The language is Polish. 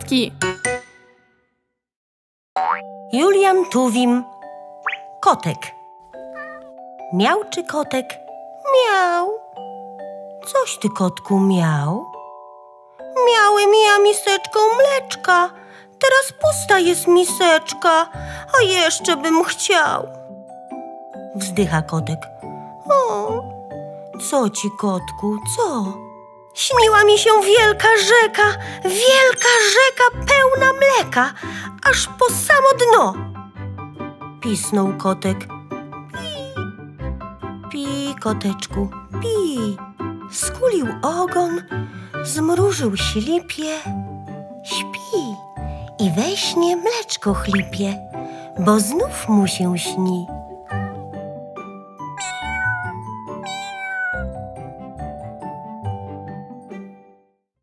kotki. Julian Tuwim. Kotek. Miał czy kotek? Miał. Coś ty, kotku, miał? Miałem ja miseczkę mleczka. Teraz pusta jest miseczka, a jeszcze bym chciał. Wzdycha kotek. O, co ci, kotku, co? Śniła mi się wielka rzeka pełna mleka, aż po samo dno. Pisnął kotek. Pi, koteczku, pi. Skulił ogon, zmrużył ślipie. Śpi i we śnie mleczko chlipie, bo znów mu się śni.